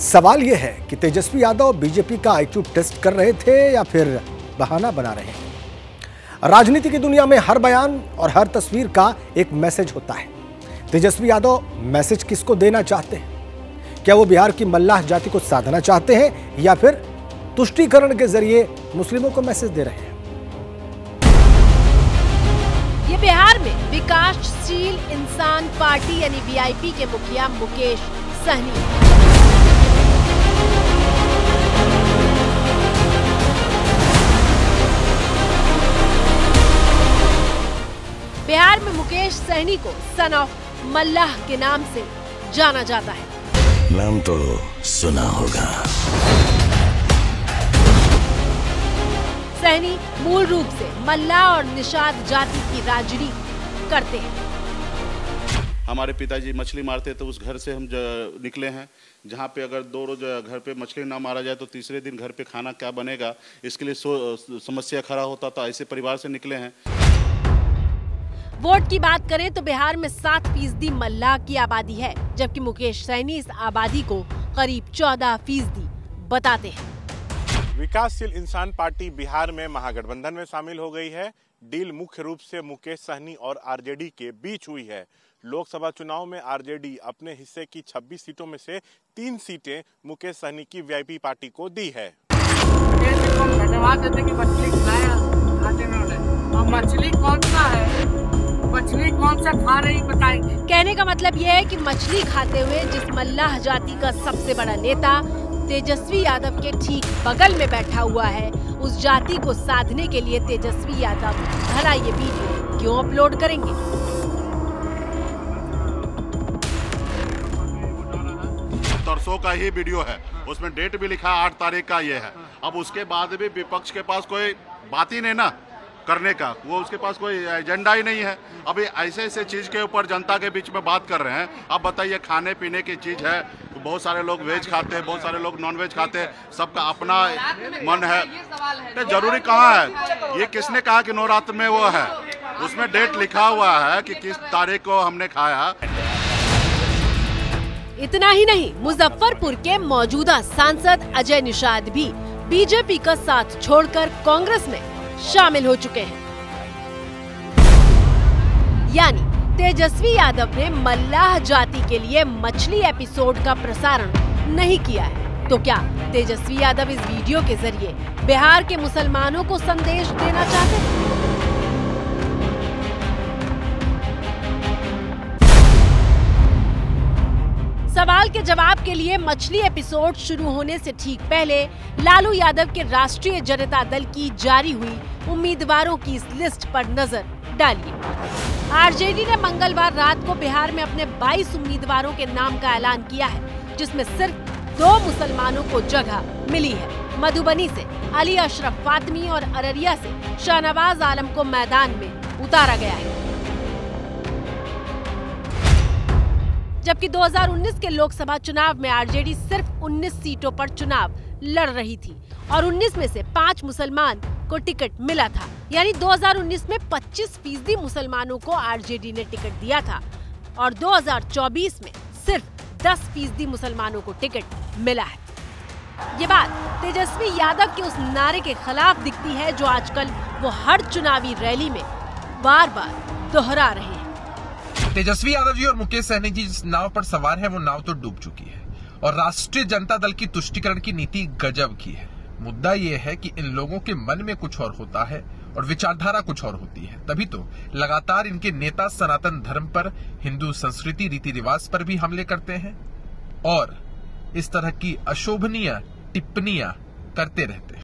सवाल यह है कि तेजस्वी यादव बीजेपी का आईक्यू टेस्ट कर रहे थे या फिर बहाना बना रहे हैं। राजनीति की दुनिया में हर बयान और हर तस्वीर का एक मैसेज होता है। तेजस्वी यादव मैसेज किसको देना चाहते हैं? क्या वो बिहार की मल्लाह जाति को साधना चाहते हैं या फिर तुष्टीकरण के जरिए मुस्लिमों को मैसेज दे रहे हैं? ये बिहार में विकासशील इंसान पार्टी यानी वीआईपी के मुखिया मुकेश सहनी। बिहार में मुकेश सहनी को सन ऑफ मल्लाह के नाम से जाना जाता है। नाम तो सुना होगा। सहनी मूल रूप से मल्लाह और निषाद जाति की राजनीति करते हैं। हमारे पिताजी मछली मारते तो उस घर से हम निकले हैं, जहाँ पे अगर 2 रोज घर पे मछली ना मारा जाए तो तीसरे दिन घर पे खाना क्या बनेगा, इसके लिए समस्या खड़ा होता था। ऐसे परिवार से निकले हैं। वोट की बात करें तो बिहार में 7% मल्लाह की आबादी है, जबकि मुकेश सहनी इस आबादी को करीब 14% बताते हैं। विकासशील इंसान पार्टी बिहार में महागठबंधन में शामिल हो गई है। डील मुख्य रूप से मुकेश सहनी और आरजेडी के बीच हुई है। लोकसभा चुनाव में आरजेडी अपने हिस्से की 26 सीटों में से 3 सीटें मुकेश सहनी की वीआईपी पार्टी को दी है। मछली कौन सा है, मछली कौन सा खा रही बताएंगे। कहने का मतलब यह है कि मछली खाते हुए जिस मल्लाह जाति का सबसे बड़ा नेता तेजस्वी यादव के ठीक बगल में बैठा हुआ है, उस जाति को साधने के लिए तेजस्वी यादव भला ये वीडियो क्यों अपलोड करेंगे? तरसों का ही वीडियो है, उसमें डेट भी लिखा 8 तारीख का ये है। अब उसके बाद भी विपक्ष के पास कोई बात ही नहीं ना करने का, वो उसके पास कोई एजेंडा ही नहीं है। अभी ऐसे चीज के ऊपर जनता के बीच में बात कर रहे हैं। अब बताइए, खाने पीने की चीज है, बहुत सारे लोग वेज खाते हैं, बहुत सारे लोग नॉन वेज खाते हैं, सबका अपना मन है। तो जरूरी कहाँ है? ये किसने कहा कि नवरात्र में वो है? उसमें डेट लिखा हुआ है कि किस तारीख को हमने खाया। इतना ही नहीं, मुजफ्फरपुर के मौजूदा सांसद अजय निषाद भी बीजेपी का साथ छोड़कर कांग्रेस में शामिल हो चुके हैं। यानी तेजस्वी यादव ने मल्लाह जाति के लिए मछली एपिसोड का प्रसारण नहीं किया है, तो क्या तेजस्वी यादव इस वीडियो के जरिए बिहार के मुसलमानों को संदेश देना चाहते हैं? सवाल के जवाब के लिए मछली एपिसोड शुरू होने से ठीक पहले लालू यादव के राष्ट्रीय जनता दल की जारी हुई उम्मीदवारों की इस लिस्ट पर नजर डालिए। आरजेडी ने मंगलवार रात को बिहार में अपने 22 उम्मीदवारों के नाम का ऐलान किया है, जिसमें सिर्फ 2 मुसलमानों को जगह मिली है। मधुबनी से अली अशरफ फातमी और अररिया से शाहनवाज आलम को मैदान में उतारा गया है। जबकि 2019 के लोकसभा चुनाव में आरजेडी सिर्फ 19 सीटों पर चुनाव लड़ रही थी और 19 में से 5 मुसलमान को टिकट मिला था। यानी 2019 में 25% मुसलमानों को आरजेडी ने टिकट दिया था और 2024 में सिर्फ 10% मुसलमानों को टिकट मिला है। ये बात तेजस्वी यादव के उस नारे के खिलाफ दिखती है जो आजकल वो हर चुनावी रैली में बार बार दोहरा रहे हैं। तेजस्वी यादव जी और मुकेश सहनी जी जिस नाव पर सवार है वो नाव तो डूब चुकी है और राष्ट्रीय जनता दल की तुष्टीकरण की नीति गजब की है। मुद्दा ये है कि इन लोगों के मन में कुछ और होता है और विचारधारा कुछ और होती है, तभी तो लगातार इनके नेता सनातन धर्म पर, हिंदू संस्कृति रीति रिवाज पर भी हमले करते हैं और इस तरह की अशोभनीय टिप्पणियां करते रहते हैं।